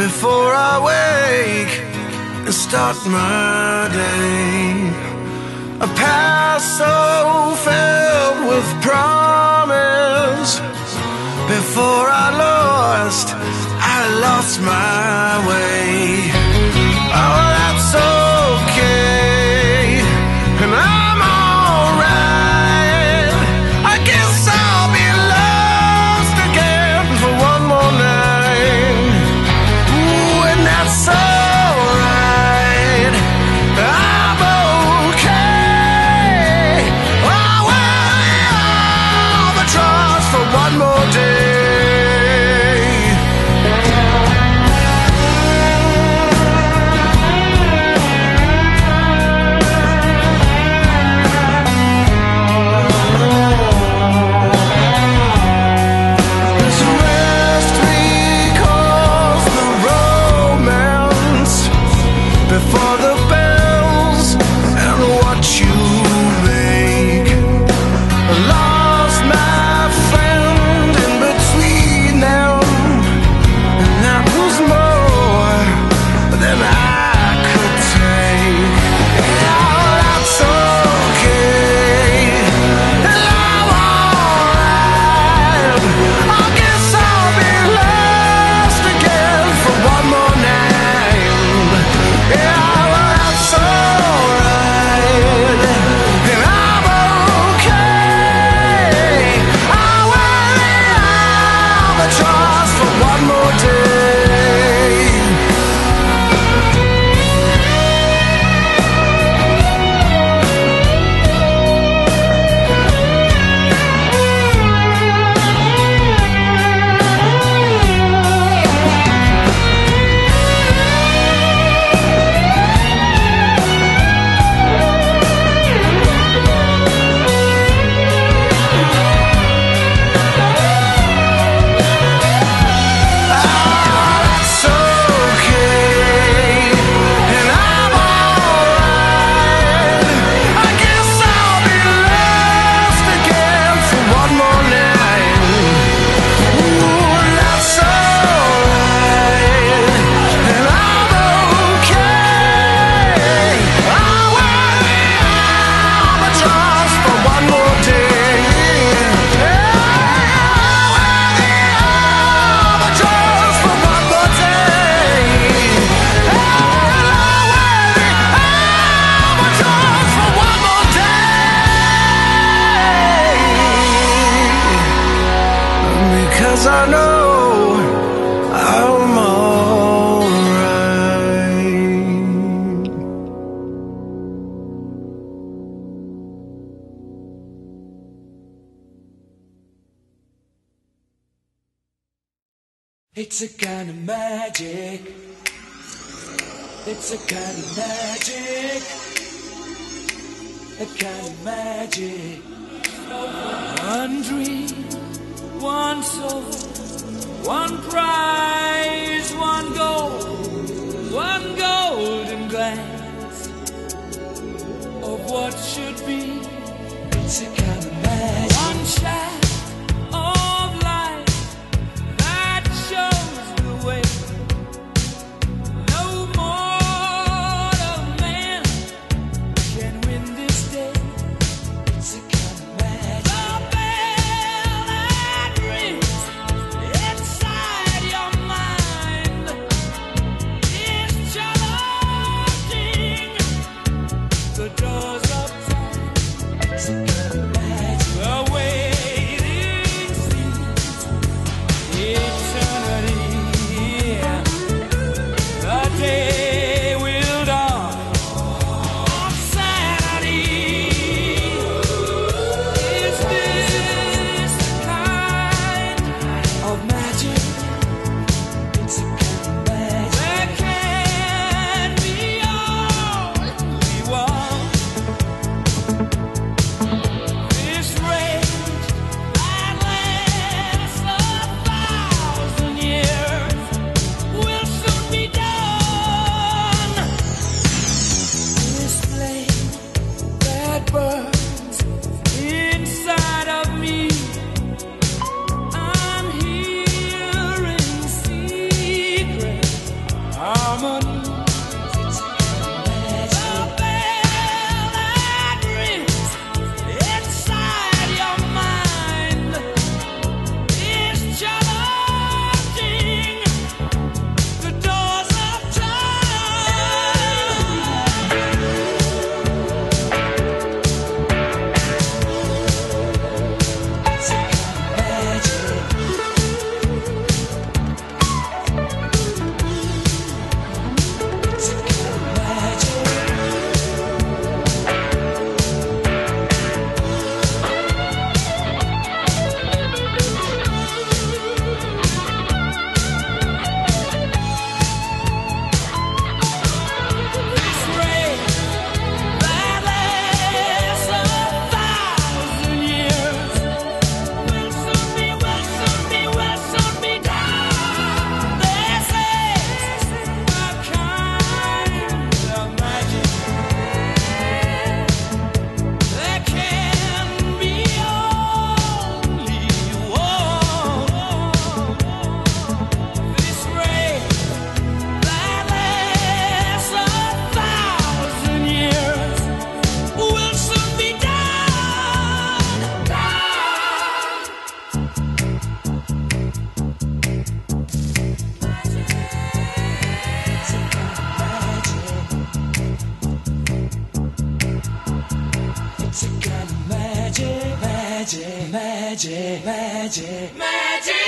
before I wake and start my day. A past so filled with promise. Before I lost my way. Oh, that's okay, and I'm alright. I guess I'll be lost again for one more night. Ooh, and that's alright. I'm okay. I will the trust for one more day. Before the bells and what you make. I lost my friend in between them, and that was more than I could take. Yeah, that's okay, and I'm alright. I guess I'll be lost again for one more night. Yeah, well, that's alright, and I'm okay. I will have a chance for one more day. Because I know I'm alright. It's a kind of magic. It's a kind of magic. A kind of magic. One dream, one soul, one prize, one golden glance of what should be. It's a kind of magic. One shaft of light that shows the way. No mortal man can win this day. It's a kind of magic. The bell that rings inside your mind is challenging the doors of time. It's a kind of magic. The waiting seems eternity. The day will dawn on Saturday. Is this kind of magic? It's a kind of magic. There can be only one. This rage that lasts 1,000 magic, magic, magic.